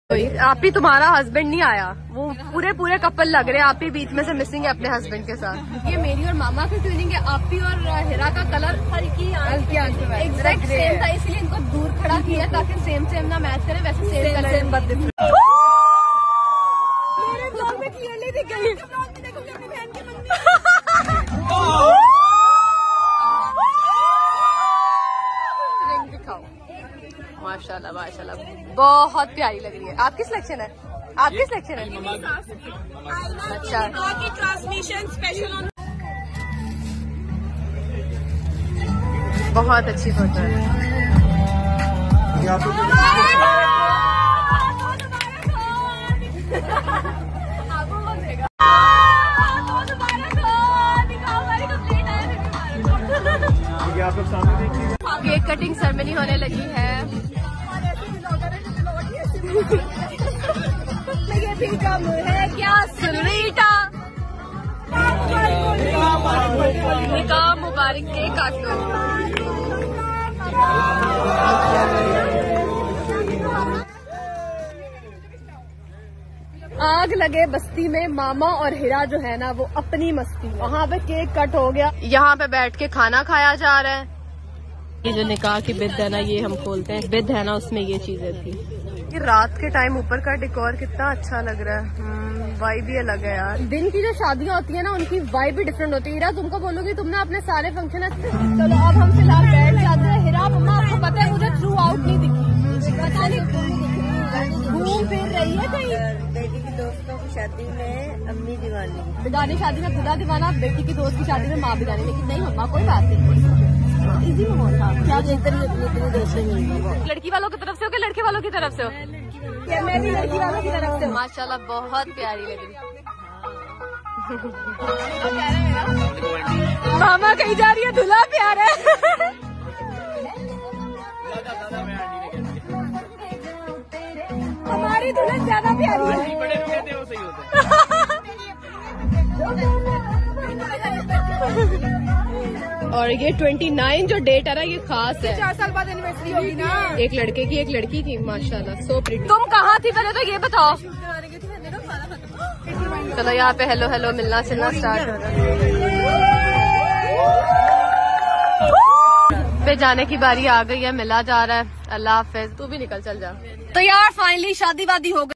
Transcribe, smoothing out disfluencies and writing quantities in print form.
आप ही तुम्हारा हस्बैंड नहीं आया, वो पूरे कपल लग रहे हैं, आप ही बीच में से मिसिंग है अपने हस्बैंड के साथ। ये मेरी और मामा की ट्यूनिंग है, आप ही और हिरा का कलर हल्की एग्जैक्ट सेम था, इसलिए इनको दूर खड़ा किया ताकि सेम ना मैच करें, वैसे सेम कलर। मेरे ब्लॉग में क्लियरली दिख गई, देखोगे अपनी बहन की माशाल्लाह माशाल्लाह बहुत प्यारी लग रही है। आपकी सिलेक्शन है, आपकी सिलेक्शन है। अच्छा, ट्रांसमिशन स्पेशल, बहुत अच्छी फोटो है। केक कटिंग सेरेमनी होने लगी है। ये भी कम है क्या सुनीता? निकाह मुबारक केक काटो। आग लगे बस्ती में, मामा और हिरा जो है ना वो अपनी मस्ती, वहाँ पे केक कट हो गया, यहाँ पे बैठ के खाना खाया जा रहा है। ये जो निकाह की बिद है ना, ये हम खोलते हैं, बिद है ना उसमें ये चीजें थी। ये रात के टाइम ऊपर का डेकोर कितना अच्छा लग रहा है, वाइब भी अलग है यार। दिन की जो शादियाँ होती है ना उनकी वाइब भी डिफरेंट होती है। हिरा तुमको बोलोगी तुमने अपने सारे फंक्शन, चलो अब हम फिलहाल बैठ जाते हैं। हिरा मम्मा आपको पता है मुझे थ्रू आउट नहीं दिखी, पता नहीं घूम फिर रही है कहीं। बेटी की दोस्तों की शादी में अम्मी दीवानी, बिगानी शादी में खुदा दीवाना, बेटी की दोस्त की शादी में माँ बिगानी। लेकिन नहीं मम्मा कोई बात नहीं, इजी माहौल था। क्या इतनी दोस्तें मिली, लड़की वालों की तरफ से हो कि लड़के वालों की तरफ से हो? मैं भी लड़की वालों की तरफ से। माशाल्लाह बहुत प्यारी लग रही। मामा कहीं जा रही है, दूल्हा प्यारा है। हमारी दुल्हन ज्यादा प्यारी है। और ये 29 जो डेट है ना ये खास है, 4 साल बाद एनिवर्सरी होगी ना, एक लड़के की एक लड़की की। माशाल्लाह सो प्रिटी। तुम कहाँ थी पहले तो ये बताओ। चलो यहाँ पे हेलो हेलो मिलना चलना स्टार्ट हो रहा है। पे जाने की बारी आ गई है, मिला जा रहा है। अल्लाह हाफिज, तू भी निकल चल जा। तो यार फाइनली शादी वादी हो गई।